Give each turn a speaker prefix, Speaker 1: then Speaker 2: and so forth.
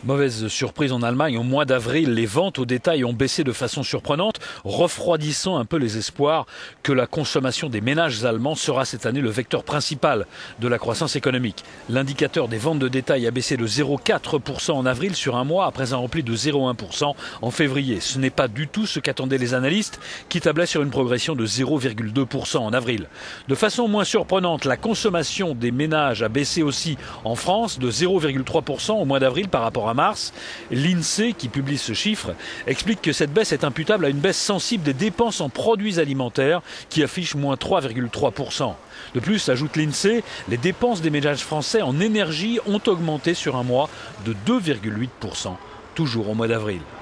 Speaker 1: Mauvaise surprise en Allemagne, au mois d'avril, les ventes au détail ont baissé de façon surprenante, refroidissant un peu les espoirs que la consommation des ménages allemands sera cette année le vecteur principal de la croissance économique. L'indicateur des ventes de détail a baissé de 0,4% en avril sur un mois après un repli de 0,1% en février. Ce n'est pas du tout ce qu'attendaient les analystes qui tablaient sur une progression de 0,2% en avril. De façon moins surprenante, la consommation des ménages a baissé aussi en France de 0,3% au mois d'avril par rapport à mars. L'INSEE, qui publie ce chiffre, explique que cette baisse est imputable à une baisse sensible des dépenses en produits alimentaires qui affiche moins 3,3%. De plus, ajoute l'INSEE, les dépenses des ménages français en énergie ont augmenté sur un mois de 2,8%, toujours au mois d'avril.